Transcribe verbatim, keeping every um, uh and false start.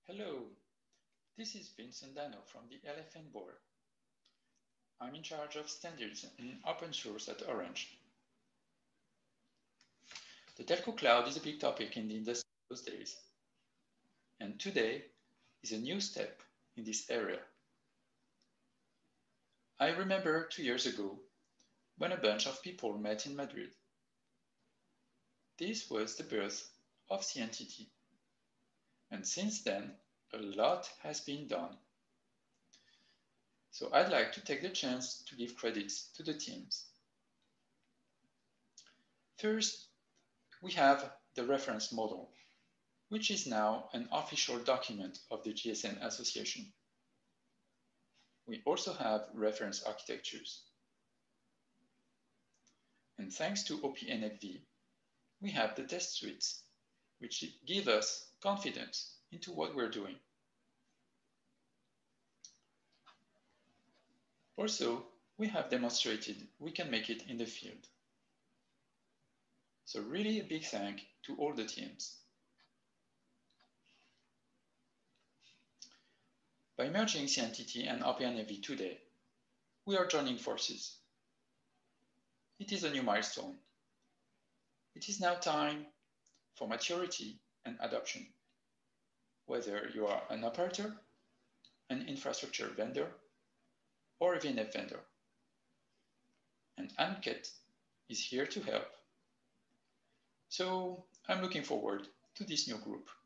Hello, this is Vincent Danno from the L F N board. I'm in charge of standards and open source at Orange. The telco cloud is a big topic in the industry those days, and today is a new step in this area. I remember two years ago when a bunch of people met in Madrid. This was the birth of C N T T, and since then a lot has been done. So I'd like to take the chance to give credits to the teams. First, we have the reference model, which is now an official document of the G S N Association. We also have reference architectures. And thanks to O P N F V, we have the test suites, which give us confidence into what we're doing. Also, we have demonstrated we can make it in the field. So really a big thank to all the teams. By merging C N T T and O P N F V today, we are joining forces. It is a new milestone. It is now time for maturity and adoption, whether you are an operator, an infrastructure vendor, or a V N F vendor. And Anuket is here to help. So I'm looking forward to this new group.